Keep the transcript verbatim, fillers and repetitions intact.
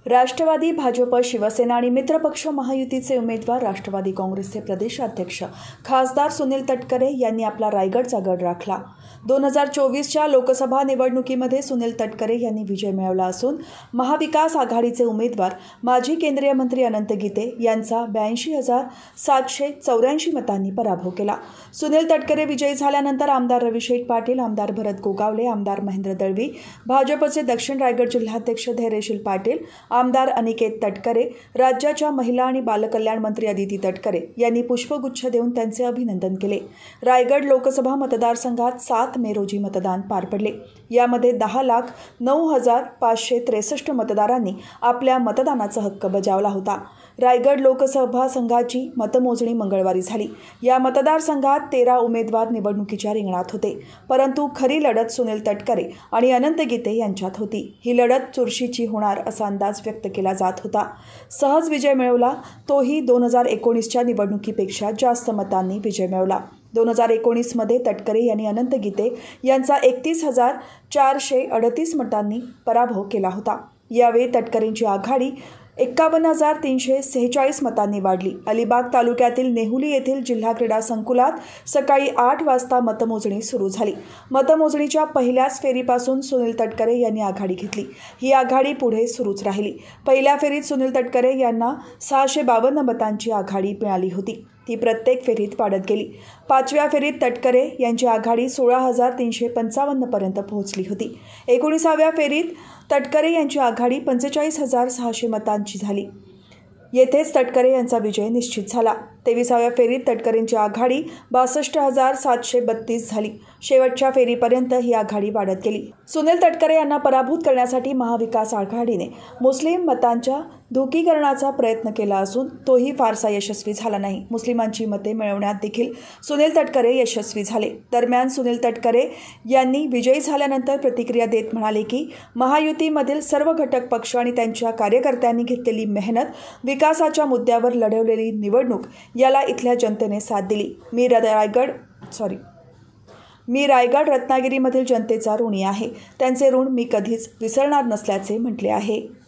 राष्ट्रवादी, भाजप, शिवसेना आणि मित्रपक्ष महायुतीचे उमेदवार राष्ट्रवादी काँग्रेसचे प्रदेशाध्यक्ष खासदार सुनील तटकरे यांनी आपला रायगडचा गड राखला. दोन हजार चोवीसच्या लोकसभा निवडणुकीमध्ये सुनील तटकरे यांनी विजय मिळवला असून महाविकास आघाडीचे उमेदवार माजी केंद्रीय मंत्री अनंत गीते यांचा ब्याऐंशी हजार सातशे चौऱ्याऐंशी मतांनी पराभव केला. सुनील तटकरे विजयी झाल्यानंतर आमदार रविशेठ पाटील, आमदार भरत गोगावले, आमदार महेंद्र दळवी, भाजपचे दक्षिण रायगड जिल्हाध्यक्ष धैर्यशील पाटील, आमदार अनिकेत तटकरे, राज्याच्या महिला आणि बालकल्याण मंत्री अदिती तटकरे यांनी पुष्पगुच्छ देऊन त्यांचे अभिनंदन केले. रायगड लोकसभा मतदारसंघात सात मे रोजी मतदान पार पडले. यामध्ये दहा लाख नऊ हजार पाचशे त्रेसष्ट मतदारांनी आपल्या मतदानाचा हक्क बजावला होता. रायगड लोकसभा संघाची मतमोजणी मंगळवारी झाली. या मतदारसंघात तेरा उमेदवार निवडणुकीच्या रिंगणात होते, परंतु खरी लढत सुनील तटकरे आणि अनंत गीते यांच्यात होती. ही लढत चुरशीची होणार असा अंदाज व्यक्त केला जात होता. सहज विजय मिळवला, तोही दोन हजार एकोणीसच्या निवडणुकीपेक्षा जास्त मतांनी विजय मिळवला. दोन हजार एकोणीसमध्ये तटकरे यांनी अनंत गीते यांचा एकतीस हजार चारशे अडतीस मतांनी पराभव केला होता. यावेळी तटकरेंची आघाडी एक्कावन्न हजार तीनशे सेहेचाळीस मतांनी वाढली. अलिबाग तालुक्यातील नेहुली येथील जिल्हा क्रीडा संकुलात सकाळी आठ वाजता मतमोजणी सुरू झाली. मतमोजणीच्या पहिल्याच फेरीपासून सुनील तटकरे यांनी आघाडी घेतली. ही आघाडी पुढे सुरूच राहिली. पहिल्या फेरीत सुनील तटकरे यांना सहाशे बावन्न मतांची आघाडी मिळाली होती. ती प्रत्येक फेरीत वाढत गेली. पाचव्या फेरीत तटकरे यांची आघाडी सोळा हजार तीनशे पंचावन्नपर्यंत पोहोचली होती. एकोणीसाव्या फेरीत तटकरे यांची आघाडी पंचेचाळीस हजार सहाशे मतांची झाली. येथेच तटकरे यांचा विजय निश्चित झाला. तेविसाव्या फेरीत तटकरेंची आघाडी बासष्ट हजार सातशे बत्तीस झाली. शेवटच्या फेरीपर्यंत ही आघाडी वाढत गेली. सुनील तटकरे यांना पराभूत करण्यासाठी महाविकास आघाडीने मुस्लिम मतांच्या धुकीकरणाचा प्रयत्न केला असून तोही फारसा यशस्वी झाला नाही. मुस्लिमांची मते मिळवण्यात देखील सुनील तटकरे यशस्वी झाले. दरम्यान सुनील तटकरे यांनी विजयी झाल्यानंतर प्रतिक्रिया देत म्हणाले की महायुतीमधील सर्व घटक पक्ष आणि त्यांच्या कार्यकर्त्यांनी घेतलेली मेहनत, विकासाच्या मुद्द्यावर लढवलेली निवडणूक याला इथल्या जनतेने साथ दिली. मी रायगड सॉरी मी रायगड रत्नागिरीमधील जनतेचा ऋणी आहे. त्यांचे ऋण मी कधीच विसरणार नसल्याचे म्हटले आहे.